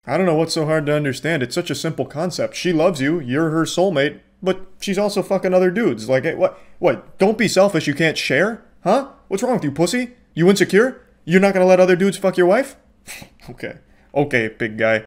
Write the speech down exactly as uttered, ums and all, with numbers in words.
I don't know what's so hard to understand. It's such a simple concept. She loves you, you're her soulmate, but she's also fucking other dudes. Like, eh, what? What? Don't be selfish, you can't share? Huh? What's wrong with you, pussy? You insecure? You're not gonna let other dudes fuck your wife? Okay. Okay, big guy.